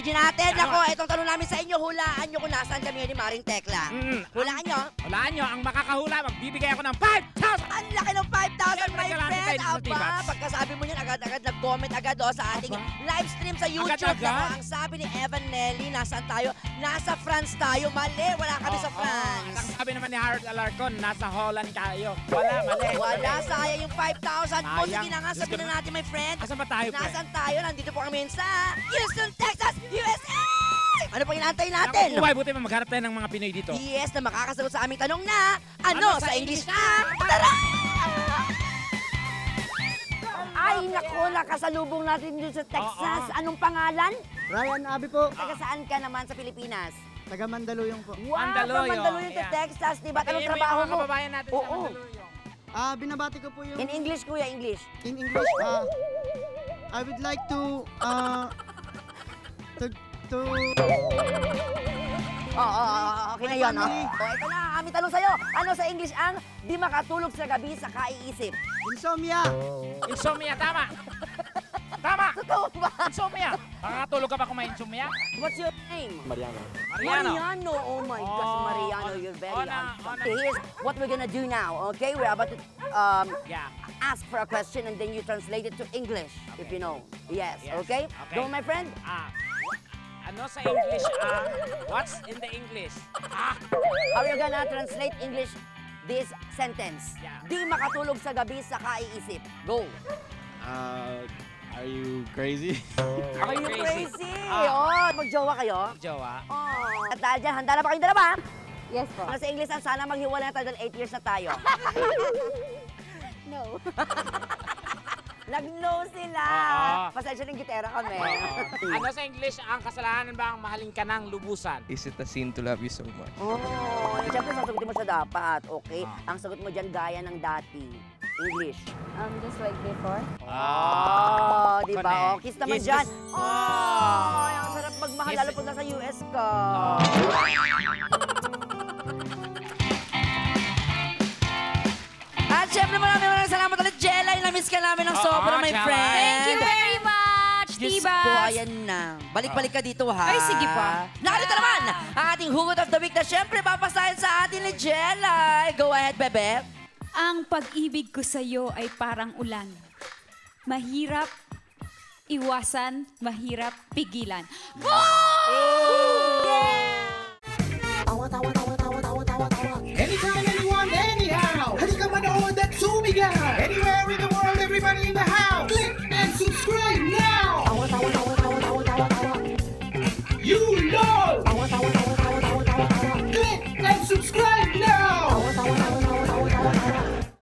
technology natin. Ako, itong tanong namin sa inyo, hulaan nyo kung nasaan kami ni Maring Tekla. Hulaan nyo? Hulaan nyo, ang makakahula, magbibigay ako ng 5,000! Ang laki ng 5,000, my friend! Aba, pagkasabi mo yan, agad-agad nag-comment agad sa ating live stream sa YouTube. Agad-agad? Ang sabi ni Evan Nelly, nasaan tayo? Nasa France tayo. Mali, wala kami sa France. Ang sabi naman ni Harold Alarcon, nasa Holland tayo. Wala, mali. Wala, sayang yung 5,000 mo. Sayang. Sige na nga, sabihin na natin, my friend. Asan ba tayo, friend? Nasaan tayo? Nandito po kami sa Houston, Texas, USA! Ano pa inaantay natin? Naku, buti pa magharap tayo ng mga Pinoy dito. Yes, na makakasagot sa aming tanong na, ano sa English na? Tara! Ay, naku, nakasalubong natin dito sa Texas. Anong pangalan? Ryan Abi po, Taga saan ka naman sa Pilipinas? taga Mandaluyong po. Wow, Mandaluyong. Mandaluyong to Yeah. Texas. Diba? Anong Tingin trabaho yung mga mo? kababayan natin sa Oo. Mandaluyong. Binabati ko po yung In English, kuya, English. in English. I would like to Okay na yun, no? Ito na, aming tanong sa'yo. Ano sa English ang di makatulog sa gabi sa kaiisip? insomnia. Insomnia, tama. Tama. Totoo ba? Insomnia. Makakatulog ka ba kung may insomnia? What's your name? Mariano. Mariano. Oh my gosh, Mariano, you're very handsome. Okay, here's what we're gonna do now, okay? We're about to Yeah. ask for a question and then you translate it to English, if you know. Yes, Yes. okay? Okay. Go, my friend. Ano sa English? What's in the English? How you gonna translate English this sentence? Yeah. Di makatulog sa gabi sa kaiisip. Go. Are you crazy? Are you crazy? Oh, magjowa kayo? Jowa. Oh. At dahil dyan, handa na ba kayong dalawa? Yes po. Ano sa English ang sana maghiwalay na tayo dahil 8 years na tayo? No. Nag-no sila. Oo. Pasensya ng gitera kami. Ano sa English ang kasalanan ba ang mahalin ka ng lubusan? Is it a sin to love you so much? Oh, siyempre sasagutin mo siya dapat, okay? Ang sagot mo dyan gaya ng dati. English. Just like before. Oh, di ba? Connect. Oh, kiss naman Kiss, dyan. kiss. Oh, ang sarap magmahal, Kiss. lalo pag nasa US ka. At syempre maraming salamat ulit, Jelay. Na-miss ka namin ng sobra, my Jelay. friend. Thank you very much, Diyos Tibas. ko, ayan na. Balik-balik ka dito, ha? Ay, sige pa. Narito naman ang ating hugot of the week na syempre papasahin sa atin ni Jelay. Go ahead, bebe. Ang pag-ibig ko sa'yo ay parang ulan. Mahirap iwasan, mahirap pigilan. Anytime, anyone, anyhow. Halika manood at sumigaw. Anywhere in the world, everybody in the house.